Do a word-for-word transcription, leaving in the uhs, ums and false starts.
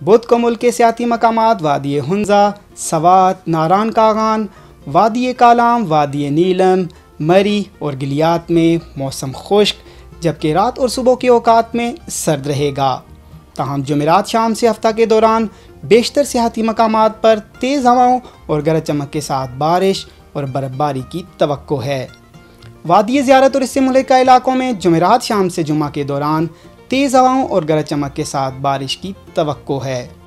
बुध को मुल्क के सियाती मकामात वादी हुंजा, सवात, नारान कागान, वादी कालाम, वादी नीलम, मरी और गिलियात में मौसम खुश्क, जबकि रात और सुबह के औकात में सर्द रहेगा। ताहम जुमेरात शाम से हफ्ता के दौरान बेशतर सियाती मकामात पर तेज़ हवाओं और गरज चमक के साथ बारिश और बर्फ़बारी की तवक्को है। वादी ज़ियारत और इससे मुल्का इलाकों में जुमेरात शाम से जुमा के दौरान तेज़ हवाओं और गरज चमक के साथ बारिश की तवक्को है।